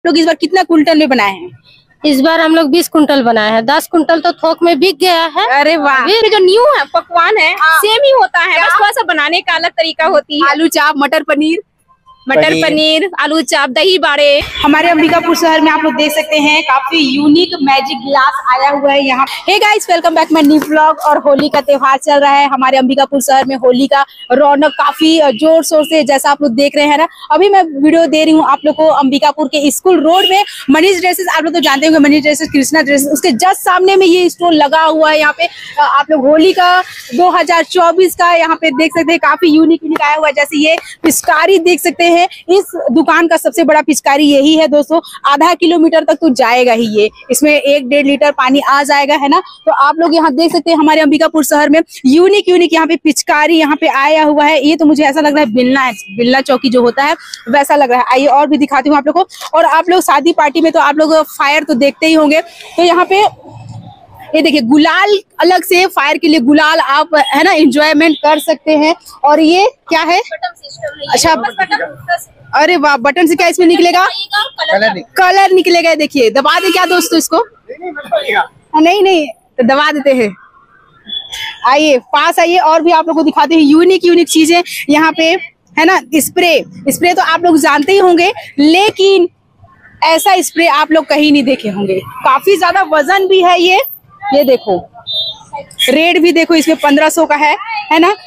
लोग इस बार कितना कुंटल में बनाए हैं? इस बार हम लोग 20 कुंटल बनाए हैं। 10 कुंटल तो थोक में बिक गया है। अरे वाह। ये जो न्यू है पकवान है सेम ही होता है, बस थोड़ा सा बनाने का अलग तरीका होती है। आलू चाप, मटर पनीर, आलू चाप, दही बाड़े। हमारे अंबिकापुर शहर में आप लोग देख सकते हैं काफी यूनिक मैजिक ग्लास आया हुआ है यहाँ। Hey guys, welcome back my new vlog. और होली का त्योहार चल रहा है हमारे अंबिकापुर शहर में। होली का रौनक काफी जोर शोर से जैसा आप लोग देख रहे हैं ना। अभी मैं वीडियो दे रही हूँ आप लोग को अंबिकापुर के स्कूल रोड में मनीष ड्रेसेस। आप लोग तो जानते होंगे मनीष ड्रेसेस, कृष्णा ड्रेसेस, उसके जस्ट सामने में ये स्टोर लगा हुआ है। यहाँ पे आप लोग होली का 2024 का यहाँ पे देख सकते हैं काफी यूनिक आया हुआ है। जैसे ये पिचकारी देख सकते हैं, इस दुकान का सबसे बड़ा पिचकारी यही है दोस्तों। आधा किलोमीटर तक तो जाएगा ही ये, इसमें 1-1.5 लीटर पानी आ जाएगा, है ना। तो आप लोग यहाँ देख सकते हैं हमारे अंबिकापुर शहर में यूनिक यहाँ पे पिचकारी यहाँ पे आया हुआ है। ये तो मुझे ऐसा लग रहा है बिल्ला चौकी जो होता है वैसा लग रहा है। आइए और भी दिखाती हूँ आप लोग को। और आप लोग शादी पार्टी में तो आप लोग फायर तो देखते ही होंगे। तो यहाँ पे ये देखिए गुलाल अलग से, फायर के लिए गुलाल आप है ना एंजॉयमेंट कर सकते हैं। और ये क्या है? अच्छा, अरे वाह, बटन से क्या इसमें निकलेगा? कलर निकलेगा। देखिए, दबा दे क्या दोस्तों इसको? नहीं तो दबा देते हैं। आइए पास आइए और भी आप लोग को दिखाते हैं यूनिक चीजें यहाँ पे, है ना। स्प्रे तो आप लोग जानते ही होंगे, लेकिन ऐसा स्प्रे आप लोग कहीं नहीं देखे होंगे। काफी ज्यादा वजन भी है ये देखो, रेट भी देखो इसमें 1500 का है ना।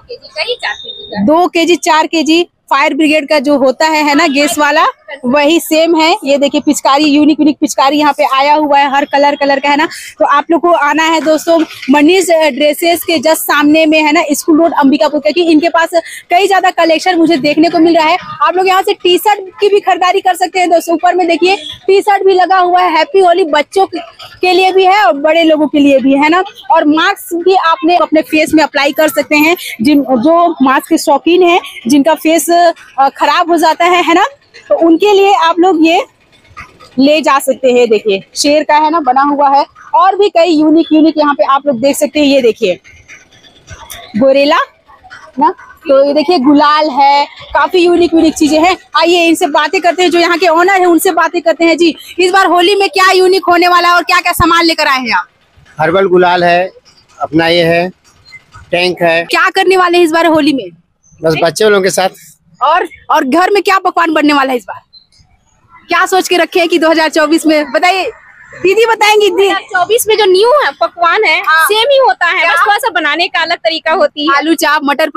2 केजी 4 केजी फायर ब्रिगेड का जो होता है ना, गैस वाला, वही सेम है। ये देखिए पिचकारी, यूनिक पिचकारी यहाँ पे आया हुआ है, हर कलर का, है ना। तो आप लोग को आना है दोस्तों मनीष ड्रेसेस के जस्ट सामने में, है ना, स्कूल रोड अंबिकापुर। क्योंकि इनके पास कई ज्यादा कलेक्शन मुझे देखने को मिल रहा है। आप लोग यहाँ से टी शर्ट की भी खरीदारी कर सकते हैं दोस्तों। ऊपर में देखिए टी शर्ट भी लगा हुआ है। हैप्पी होली बच्चों के लिए भी है और बड़े लोगों के लिए भी, है ना। और मास्क भी आपने अपने फेस में अप्लाई कर सकते हैं। जो मास्क के शौकीन है, जिनका फेस खराब हो जाता है ना, तो उनके लिए आप लोग ये ले जा सकते हैं। देखिए शेर का है ना बना हुआ है। और भी कई यूनिक यहाँ पे आप लोग देख सकते हैं। ये देखिए गोरेला ना, तो ये देखिए गुलाल है, काफी यूनिक चीजें हैं। आइए इनसे बातें करते हैं, जो यहाँ के ओनर है उनसे बातें करते हैं। जी, इस बार होली में क्या यूनिक होने वाला है और क्या क्या सामान लेकर आए हैं आप? हर्बल गुलाल है अपना, ये है टैंक है। क्या करने वाले हैं इस बार होली में? बस बच्चे लोगों के साथ। और घर में क्या पकवान बनने वाला है इस बार? क्या सोच के रखे हैं कि 2024 में? बताइए, दीदी बताएंगी। 2024 में जो न्यू है पकवान है सेम ही होता है, बस थोड़ा सा बनाने का अलग तरीका होती है। आलू चाप, मटर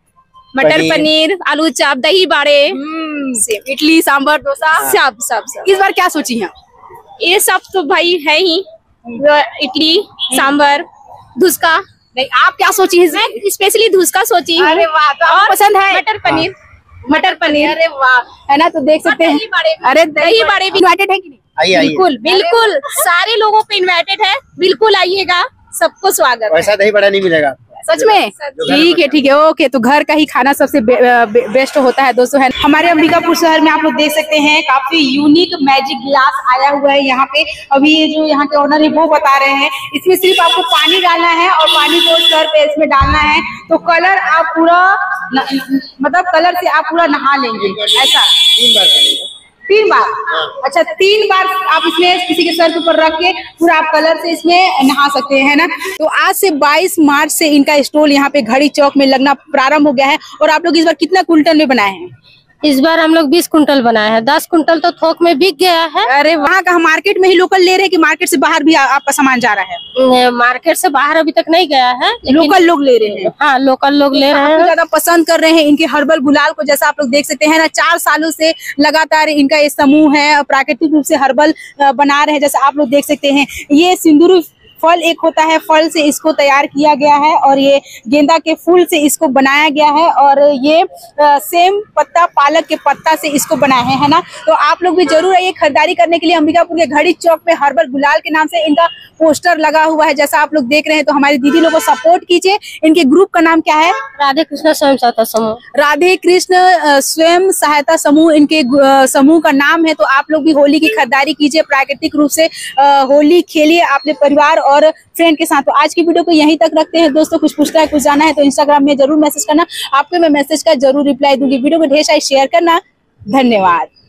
पनीर, आलू चाप, दही बाड़े, इडली, सांभर, डोसा, सब। इस बार क्या सोची हैं? ये सब तो भाई है ही, इडली, सांभर, धुसका। नहीं, आप क्या सोची है? मैं स्पेशली धुसका सोची हूँ। अरे वाह, तो आपको पसंद है? मटर पनीर, अरे वाह, है ना। तो देख सकते हैं। अरे दही बाड़े भी इनवाइटेड है कि नहीं? बिल्कुल सारे लोगों पे इनवाइटेड है, बिल्कुल आइएगा, सबको स्वागत। वैसा दही बड़ा नहीं मिलेगा सच में? ठीक है, ओके। तो घर का ही खाना सबसे बेस्ट होता है दोस्तों, है। हमारे अंबिकापुर शहर में आप लोग देख सकते हैं काफी यूनिक मैजिक ग्लास आया हुआ है यहाँ पे। अभी ये जो यहाँ के ओनर है वो बता रहे हैं, इसमें सिर्फ आपको पानी डालना है और पानी को सर पे इसमें डालना है, तो कलर आप पूरा मतलब कलर से आप पूरा नहा लेंगे। ऐसा 3 बार? अच्छा, 3 बार आप इसमें किसी के सर के ऊपर रख के पूरा आप कलर से इसमें नहा सकते हैं, है ना। तो आज से 22 मार्च से इनका स्टॉल यहाँ पे घड़ी चौक में लगना प्रारंभ हो गया है। और आप लोग इस बार कितना कुंटल में बनाए हैं? इस बार हम लोग 20 कुंटल बनाए हैं। 10 कुंटल तो थोक में बिक गया है। अरे वहाँ का मार्केट में ही लोकल ले रहे हैं कि मार्केट से बाहर भी आपका सामान जा रहा है? मार्केट से बाहर अभी तक नहीं गया है, लोकल लोग ले रहे हैं। हाँ, लोकल लोग ले रहे हैं, ज्यादा पसंद कर रहे हैं इनके हर्बल गुलाल को। जैसा आप लोग देख सकते हैं ना, 4 सालों से लगातार इनका ये समूह है, प्राकृतिक रूप से हर्बल बना रहे हैं। जैसा आप लोग देख सकते हैं, ये सिंदूर फल एक होता है, फल से इसको तैयार किया गया है और ये गेंदा के फूल से इसको बनाया गया है। और ये सेम पत्ता, पालक के पत्ता से इसको बनाया है ना। तो आप लोग भी जरूर आइए खरीदारी करने के लिए। अंबिकापुर के घड़ी चौक में हर्बल गुलाल के नाम से इनका पोस्टर लगा हुआ है, जैसा आप लोग देख रहे हैं। तो हमारी दीदी लोग को सपोर्ट कीजिए। इनके ग्रुप का नाम क्या है? राधे कृष्ण स्वयं सहायता समूह। राधे कृष्ण स्वयं सहायता समूह इनके समूह का नाम है। तो आप लोग भी होली की खरीदारी कीजिए, प्राकृतिक रूप से होली खेलिए अपने परिवार और फ्रेंड के साथ। तो आज की वीडियो को यहीं तक रखते हैं दोस्तों। कुछ पूछना है, कुछ जाना है तो इंस्टाग्राम में जरूर मैसेज करना, आपको मैं मैसेज का जरूर रिप्लाई दूंगी। वीडियो को ढेर सारी शेयर करना। धन्यवाद।